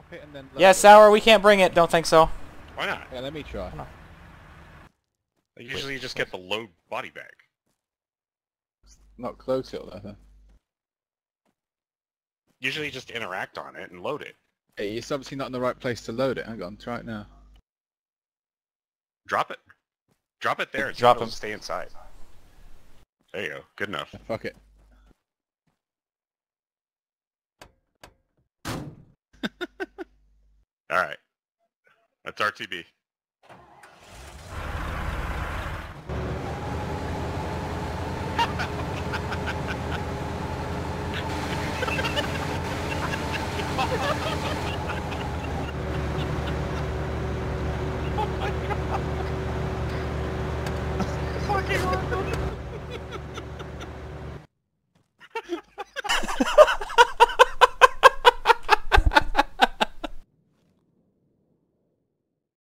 Drop it and then load Yeah, it. Sour, we can't bring it. Don't think so. Why not? Yeah, let me try. Usually you just get the load body bag. Not close it though. Usually you just interact on it and load it. Hey, it's obviously not in the right place to load it. Hang on, try it now. Drop it. Drop it there. Drop It'll him. stay inside. There you go. Good enough. Yeah, fuck it. Alright. That's RTB.